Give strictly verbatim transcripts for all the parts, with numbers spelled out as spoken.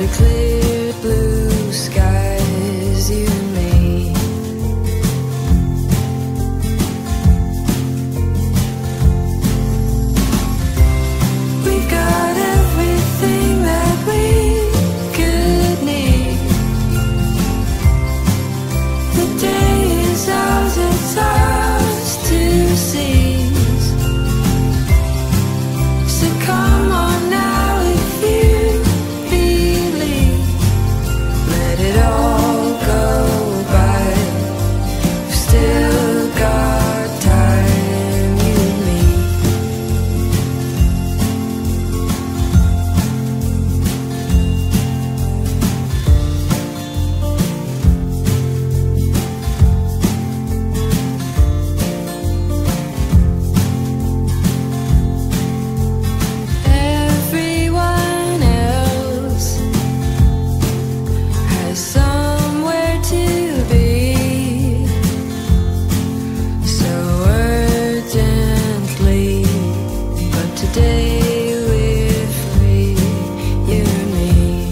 clear blue skies, you and me. We've got everything that we could need. The day is ours, it's ours to seize. So come on now if you believe. Let it all go by. We've still got time, you and me. Everyone else has somewhere to be, so urgently, but today we're free, you and me.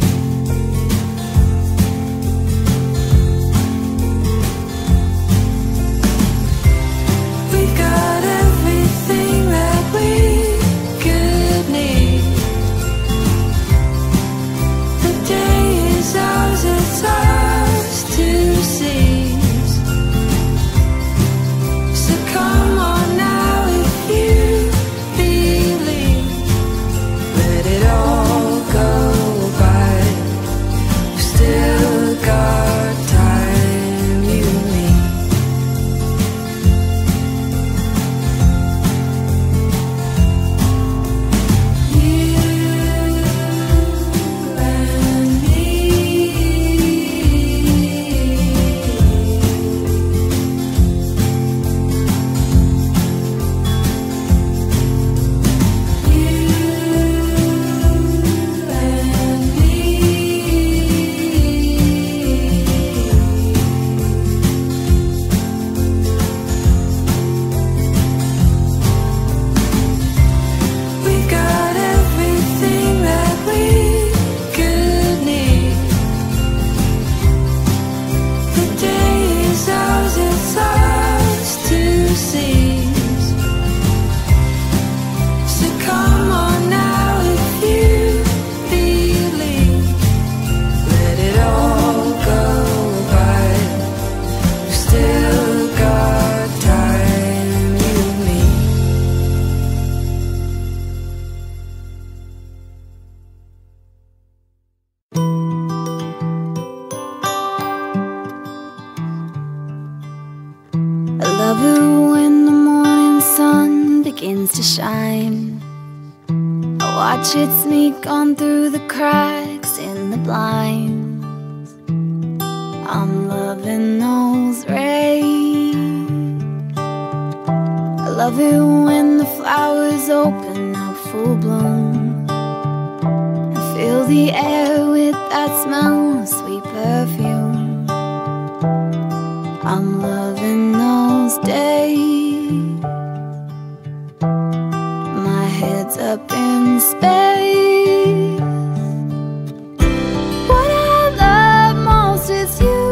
We've got everything that we could need. The day is ours, it's ours to seize. So come on now if you believe. Let it all go by. We've still got time, you and me. You and me. You and me. We've got everything that we could need. The day is ours, it's ours to seize. So come on now if you believe. Let it all go by. We've still got time, you and me. I love it when the morning sun begins to shine. I watch it sneak on through the cracks in the blinds. I'm loving those rays. I love it when the flowers open up full bloom, and fill the air with that smell of sweet perfume. I'm loving those days. My head's up in space. What I love most is you,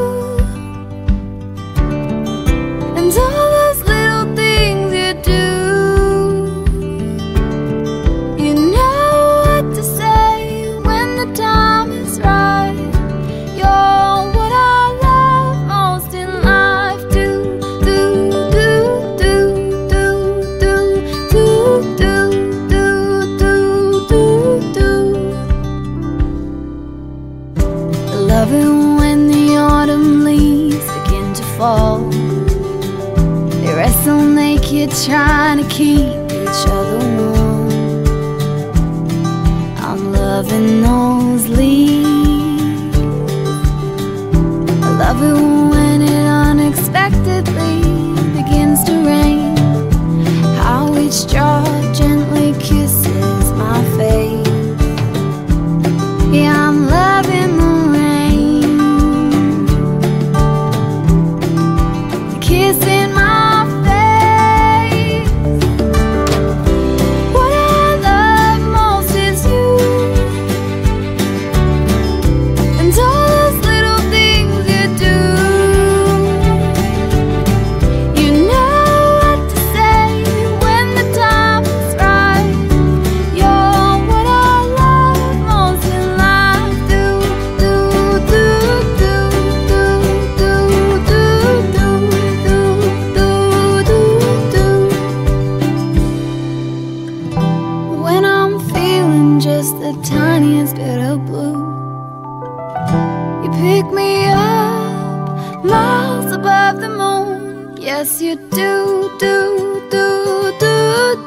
and all those little things you do. You know what to say when the time is right. You're what I love most in life. Do, do, do, do, do, do, do, do, do, do, do, do. I love it when the autumn leaves begin to fall. They wrestle naked, trying to keep each other warm. I'm loving those leaves. I love it when it unexpectedly begins to rain. How each drop gently kisses my face. Yeah, I'm loving the rain, kissing my face. What I love most is you, pick me up miles above the moon. Yes, you do, do, do, do,